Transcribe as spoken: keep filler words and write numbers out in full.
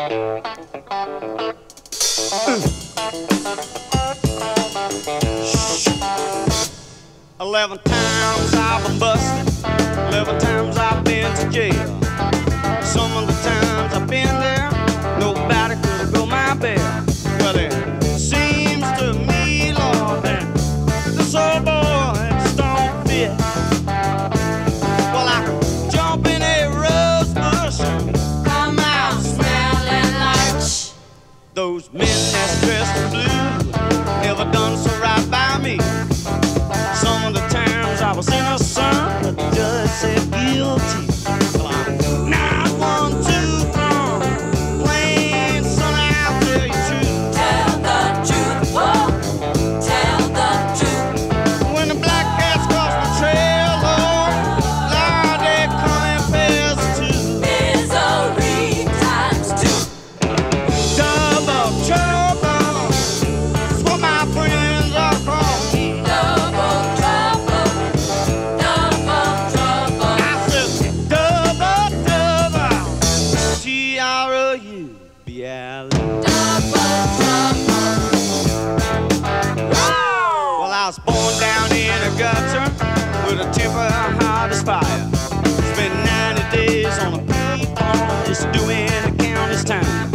Eleven times I've been busted, eleven times I've been to jail. Some of the times I've been there, nobody could go my bail. Well, it seems to me, Lord, that this old boy just don't fit. Well, I could jump in a rose bush and come out smelling like shh. Those men that's dressed in blue never done so right by me. Some of the times I was innocent, the judge said guilty. Well, I'm not one too strong, plain son, I'll tell you truth. Tell the truth, oh, tell the truth. When the black cats cross my trail, oh, Lord, they come in pairs of two. Misery times two. Double trouble, that's what my friends are calling me. Double trouble, double trouble. I said double, double, T R O U B L E. Double trouble. Well, I was born down in a gutter with a temper hot as fire. Spent ninety days on a pea farm just doing the county's time.